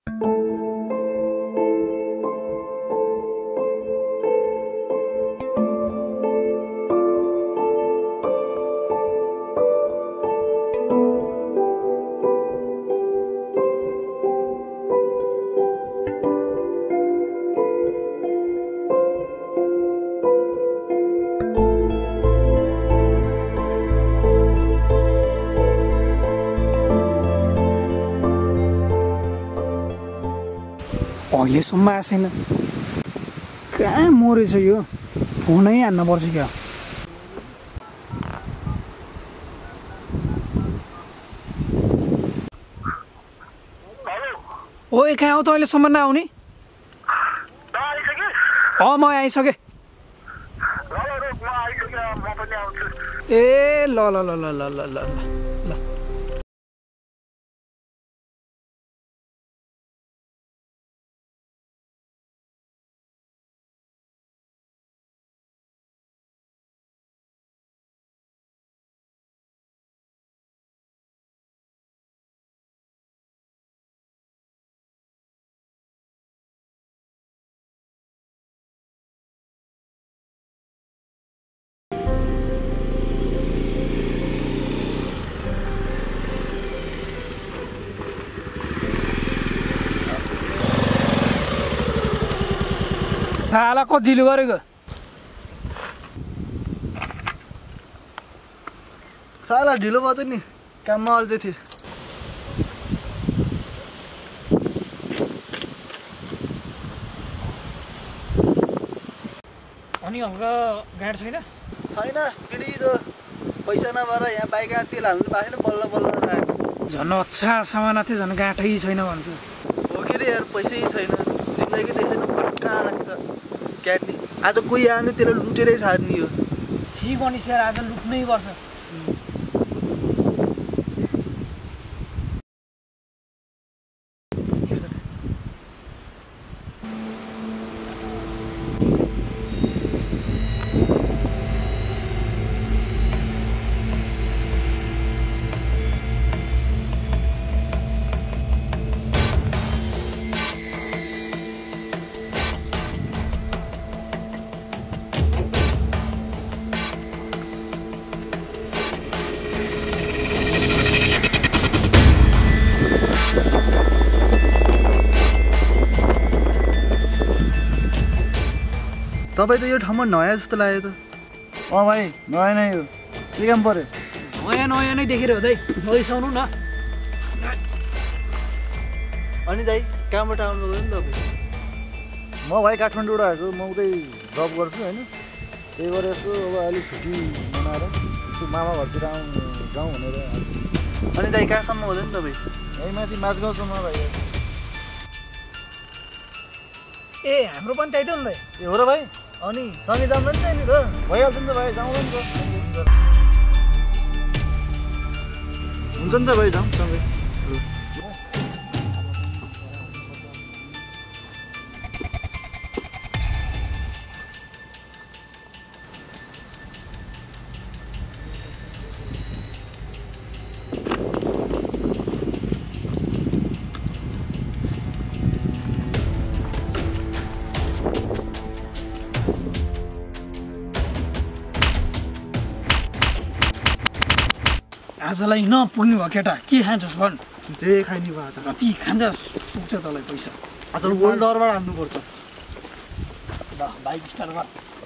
अहिलेसम्म आएको छैन कहाँ मरेछ यो फोनै हान्न पर्छ क्या ओए कहाँ हो त अहिलेसम्म नआउने म आइसकेँ ए ल ल ल ल ल ल ल थाहा कति ढिलो गरेको साला ढिलो भयो त नि काममा अल्झै थिएँ अनि हल्का गाडी छैन छैन फेरि त पैसा नभएर यहाँ बाइक तेल हाल्नु पाएन बल्ल बल्ल आएको झन् अच्छा सामान थियो झन् गाँठै छैन भन्छ हो के रे यार पैसै छैन जिन्दगी देख्दैन पक्का राख्छ क्याट्ने आज कोही आयो भने त्यसलाई लुटेरै छाड्ने हो ठिक हो नि सर आज लुट्नै पर्छ तपाईँ त यो ठाउँमा नयाँ जस्तो लाग्यो त भाइ नयाँ नै हो के काम पर्यो नयाँ नयाँ नै देखेर हो दाइ नरिसाउनु न अनि दाइ कहाँबाट आउनुभयो नि तपाईँ म भाइ काठमाडौँबाट आएको म उतै जब गर्छु होइन त्यही भएर यसो अब अहिले छुट्टी मनाएर यसो मामा घरतिर जाउँ भनेर अनि दाइ कहाँसम्म हुँदैन नि तपाईँ यहीँ माथि माझगाउँसम्म भाइ ए हाम्रो पनि त्यही त नि दाइ ए हो र भाइ अनि सँगै जाँदैन नि त नि त भइहाल्छ नि त भाइ जाउँला नि त हुन्छ नि त भाइ जाउँ सँगै आजलाई नपुग्ने भयो केटा के खान्छस् भन् जे खाइने भयो आज कति खान्छस् पुग्छ तँलाई पैसा आज वर्ल्ड डरबाट हान्नुपर्छ ल बाइक स्टार्ट गर